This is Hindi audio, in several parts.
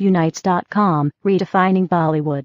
Unites.com, redefining Bollywood.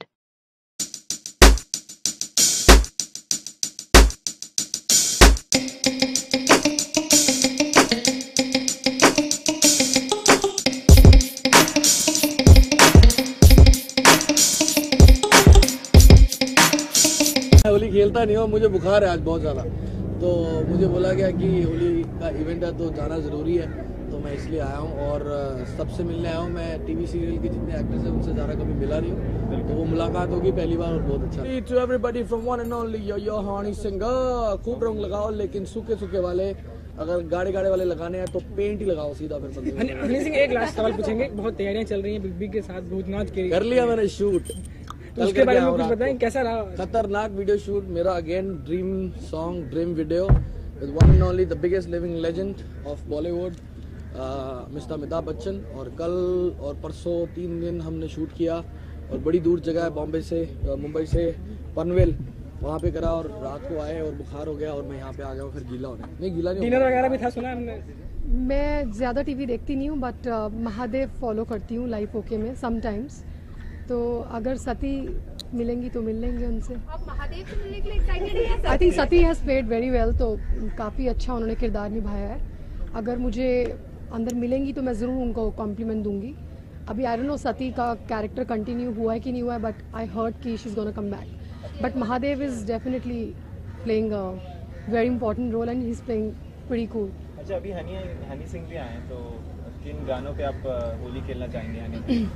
होली खेलता नहीं हूँ, मुझे बुखार है आज बहुत ज़्यादा, तो मुझे बोला गया कि होली का इवेंट है तो जाना ज़रूरी है, तो मैं इसलिए आया हूँ और सबसे मिलने आया हूँ। मैं टीवी सीरियल के जितने एक्टर्स हैं उनसे ज़्यादा कभी मिला नहीं हूँ, तो वो मुलाकात होगी पहली बार और बहुत अच्छा। To everybody from one and only Yo Honey Singh, खूब रंग लगाओ लेकिन सूखे सूखे वाले, अगर गाड़े गाड़े वाले लगाने हैं तो पेंट ही लगाओ सीधा। फिर हनी सिंह, एक लास्ट सवाल पूछेंगे, बहुत तैयारियां चल रही हैं बिग बी के साथ, भूतनाथ के कर लिया मैंने शूट, तो उसके बारे में कुछ बताएं, कैसा रहा? खतरनाक वीडियो शूट मेरा, again dream song, dream video with one and only the biggest living legend of Bollywood, mister Amitabh Bachchan. और कल और परसों 3 दिन हमने शूट किया और बड़ी दूर जगह है, बॉम्बे से, मुंबई से पनवेल, वहाँ पे करा और रात को आए और बुखार हो गया और मैं यहाँ पे आ गया हूँ फिर गीला होने। नहीं गीला नहीं, डिनर वगैरह भी था सुना हमने। मैं ज़्यादा टीवी देखती नहीं हूँ, बट महादेव फॉलो करती हूँ लाइव ओके में समटाइम्स, तो अगर सती मिलेंगी तो मिल लेंगे उनसे। आप महादेव से मिलने के लिए एक्साइटेड हैं? I think Sati has played very well, तो काफ़ी अच्छा उन्होंने किरदार निभाया है। अगर मुझे अंदर मिलेंगी तो मैं ज़रूर उनको कॉम्प्लीमेंट दूंगी। अभी आई डोंट नो सती का कैरेक्टर कंटिन्यू हुआ है कि नहीं हुआ है, बट आई हर्ड कि she is gonna come back, but Mahadev is definitely playing a very important role and he is playing pretty cool. अच्छा, अभी हनी सिंह भी आए, तो किन गानों पे आप होली खेलना चाहेंगे हनी?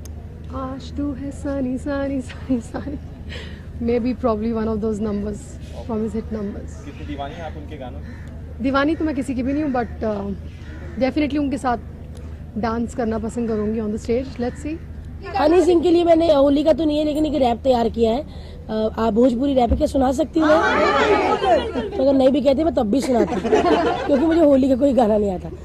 आज तू है सानी सानी सानी सानी, may be probably one of those numbers from his hit numbers. कितनी दीवानी हैं आप उनके गानों की? दीवानी तो मैं किसी की भी नहीं हूँ, बट डेफिनेटली उनके साथ डांस करना पसंद करूँगी on the stage. Let's see. Honey Singh के लिए मैंने होली का तो नहीं है, लेकिन एक रैप तैयार किया है। आप भोजपुरी रैप क्या सुना सकती हूँ मैं? तो अगर नहीं भी कहते मैं तब भी सुनाती, क्योंकि मुझे होली का कोई गाना नहीं आता।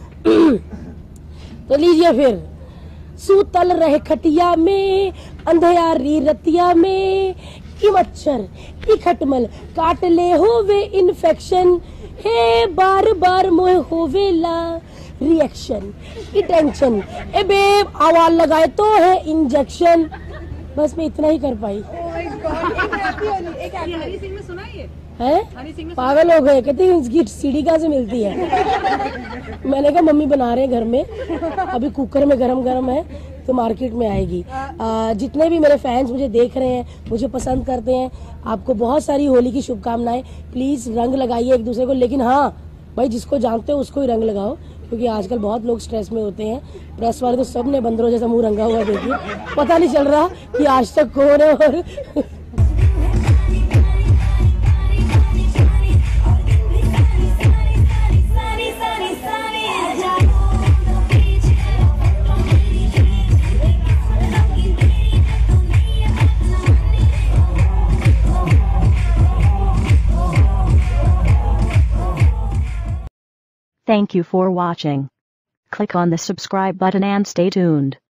तो लीजिए फिर। सूतल रहे खटिया में, अंधेरी रतिया में, की मच्छर की खटमल काट ले होवे इन्फेक्शन, हे बार बार मोह होवेला रिएक्शन की टेंशन, ए बेब आवाज लगाए तो है इंजेक्शन। बस मैं इतना ही कर पाई। हनी सिंह में सुना है पागल हो गए, कहते हैं इसकी सीढ़ी कहाँ से मिलती है। मैंने कहा मम्मी बना रहे हैं घर में, अभी कुकर में गरम गरम है तो मार्केट में आएगी। जितने भी मेरे फैंस मुझे देख रहे हैं, मुझे पसंद करते हैं, आपको बहुत सारी होली की शुभकामनाएं। प्लीज रंग लगाइए एक दूसरे को, लेकिन हाँ भाई जिसको जानते हो उसको ही रंग लगाओ, क्योंकि आजकल बहुत लोग स्ट्रेस में होते हैं। प्रेस वाले तो सब ने बंदरों जैसा मुंह रंगा हुआ, देखिए पता नहीं चल रहा कि आज तक कौन है। और Thank you for watching. Click on the subscribe button and stay tuned.